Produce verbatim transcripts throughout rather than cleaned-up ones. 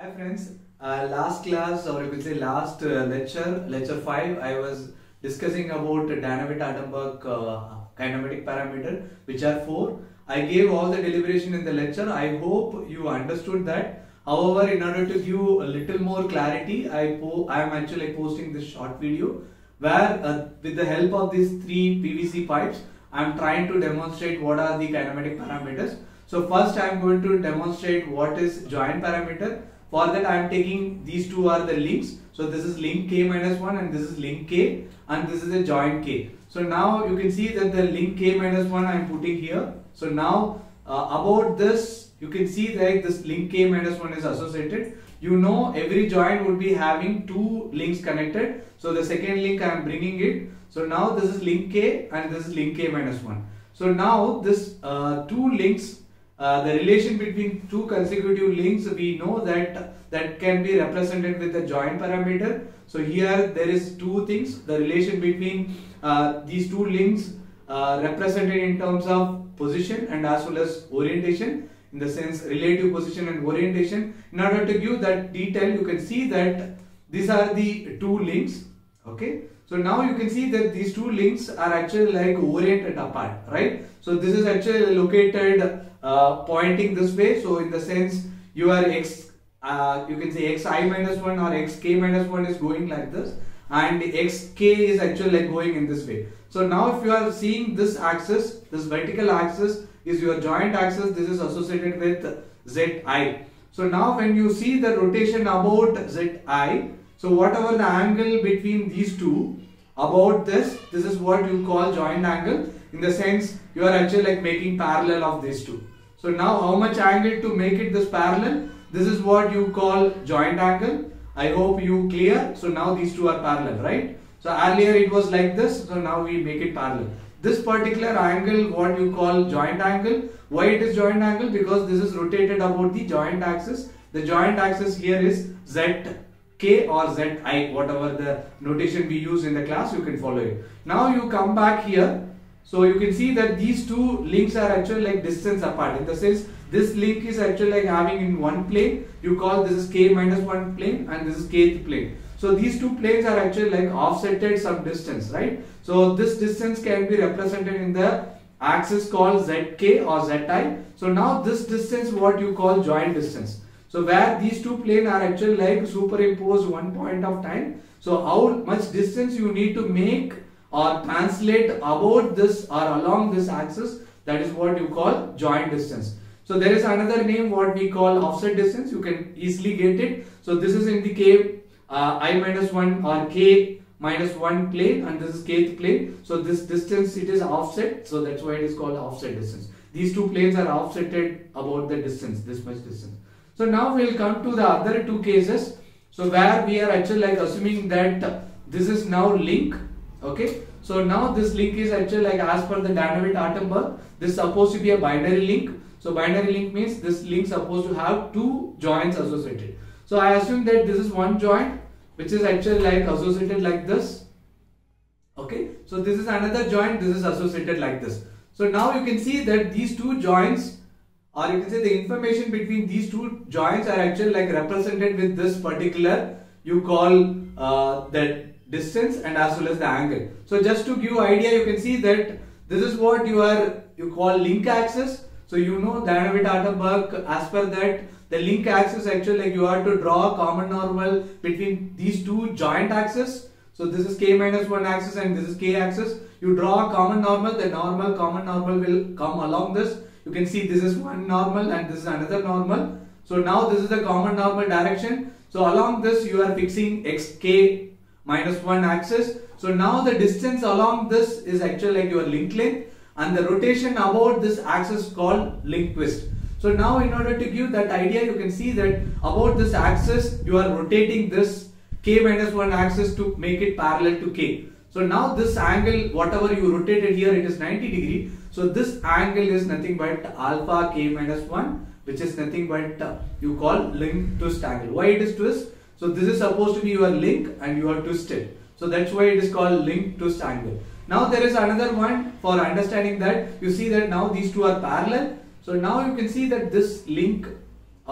Hi friends, uh, last class or you could say last uh, lecture, lecture five, I was discussing about Danavitt-Attenborough uh, kinematic parameter, which are four. I gave all the deliberation in the lecture. I hope you understood that. However, in order to give a little more clarity, I, po I am actually posting this short video where uh, with the help of these three P V C pipes, I am trying to demonstrate what are the kinematic parameters. So first I am going to demonstrate what is joint parameter. For that I am taking these two are the links. So this is link K minus one and this is link K and this is a joint K. So now you can see that the link K minus one I am putting here. So now uh, about this you can see that this link K minus one is associated. You know every joint would be having two links connected. So the second link I am bringing it. So now this is link K and this is link K minus one. So now this uh, two links, Uh, the relation between two consecutive links, we know that that can be represented with the joint parameter. So here there is two things, the relation between uh, these two links uh, represented in terms of position and as well as orientation, in the sense relative position and orientation. In order to give that detail, you can see that these are the two links. Okay, so now you can see that these two links are actually like oriented apart, right? So this is actually located uh, pointing this way. So in the sense your x, uh, you can say xi minus one or xk minus one is going like this, and xk is actually like going in this way. So now if you are seeing this axis, this vertical axis is your joint axis. This is associated with zi. So now when you see the rotation about zi, so whatever the angle between these two about this, this is what you call joint angle. In the sense you are actually like making parallel of these two. So now how much angle to make it this parallel? This is what you call joint angle. I hope you clear. So now these two are parallel, right? So earlier it was like this. So now we make it parallel. This particular angle, what you call joint angle. Why it is joint angle? Because this is rotated about the joint axis. The joint axis here is zk or zi, whatever the notation we use in the class, you can follow it. Now you come back here. So you can see that these two links are actually like distance apart. In the sense this link is actually like having in one plane. You call this is k minus one plane and this is kth plane. So these two planes are actually like offsetted some distance, right? So this distance can be represented in the axis called zk or zi. So now this distance what you call joint distance. So where these two planes are actually like superimposed one point of time. So how much distance you need to make or translate about this or along this axis, that is what you call joint distance. So there is another name what we call offset distance. You can easily get it. So this is in the k uh, I minus one or k minus one plane and this is kth plane. So this distance it is offset. So that's why it is called offset distance. These two planes are offsetted about the distance, this much distance. So now we will come to the other two cases. So where we are actually like assuming that this is now link. Okay, so now this link is actually like as per the Danavitt-Attenborough, this is supposed to be a binary link. So binary link means this link supposed to have two joints associated. So I assume that this is one joint which is actually like associated like this. Okay, so this is another joint, this is associated like this. So now you can see that these two joints, or you can say the information between these two joints are actually like represented with this particular, you call uh, that distance and as well as the angle. So just to give idea, you can see that this is what you are you call link axis. So you know Danavitt-Attenborough, as per that the link axis actually like you have to draw a common normal between these two joint axes. So this is k minus one axis and this is k axis. You draw a common normal, the normal common normal will come along this. You can see this is one normal and this is another normal. So now this is the common normal direction. So along this you are fixing xk minus one axis. So now the distance along this is actually like your link length and the rotation about this axis called link twist. So now in order to give that idea, you can see that about this axis you are rotating this k minus one axis to make it parallel to k. So now this angle whatever you rotated here, it is ninety degree. So this angle is nothing but alpha k minus one, which is nothing but uh, you call link twist angle. Why it is twist? So this is supposed to be your link and you are twisted. So that's why it is called link twist angle. Now there is another one for understanding that. You see that now these two are parallel. So now you can see that this link or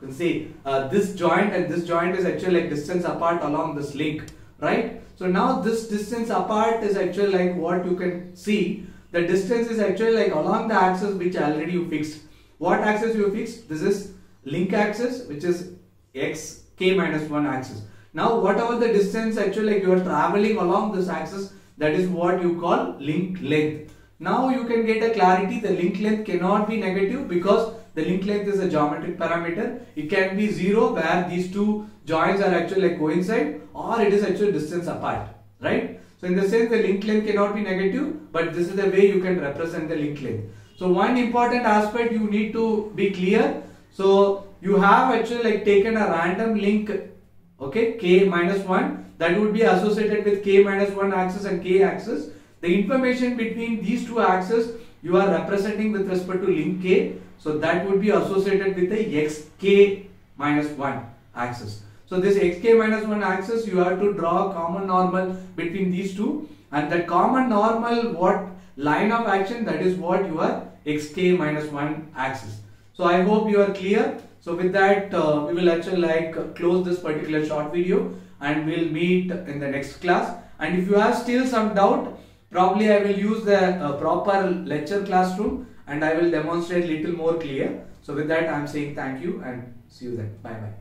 You can see uh, this joint and this joint is actually like distance apart along this link, right? So now this distance apart is actually like what you can see. The distance is actually like along the axis which already you fixed. What axis you fixed? This is link axis, which is x k minus one axis. Now whatever the distance actually like you are traveling along this axis, that is what you call link length. Now you can get a clarity. The link length cannot be negative because the link length is a geometric parameter. It can be zero where these two joints are actually like coincide, or it is actually distance apart, right? So in the sense the link length cannot be negative, but this is the way you can represent the link length. So one important aspect you need to be clear. So you have actually like taken a random link, okay, k minus one, that would be associated with k minus one axis and k axis. The information between these two axes you are representing with respect to link k, so that would be associated with the xk minus one axis. So this xk minus one axis, you have to draw a common normal between these two, and that common normal, what line of action, that is what your xk minus one axis. So I hope you are clear. So with that uh, we will actually like close this particular short video, and we'll meet in the next class. And if you have still some doubt, probably I will use the uh, proper lecture classroom and I will demonstrate little more clear. So with that I am saying thank you and see you then. Bye bye.